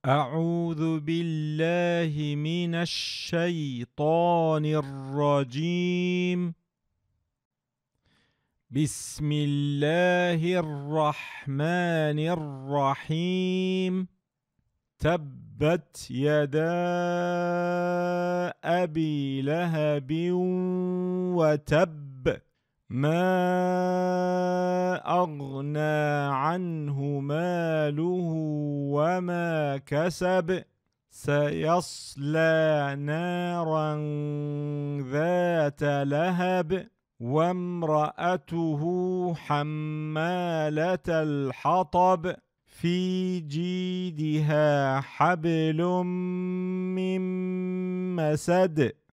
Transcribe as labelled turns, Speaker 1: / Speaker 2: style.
Speaker 1: أعوذ بالله من الشيطان الرجيم. بسم الله الرحمن الرحيم. تبت يدا أبي لهب وتب، ما أغنى عنه ماله وما كسب، سيصلى نارا ذات لهب وامرأته حمالة الحطب في جيدها حبل من مسد.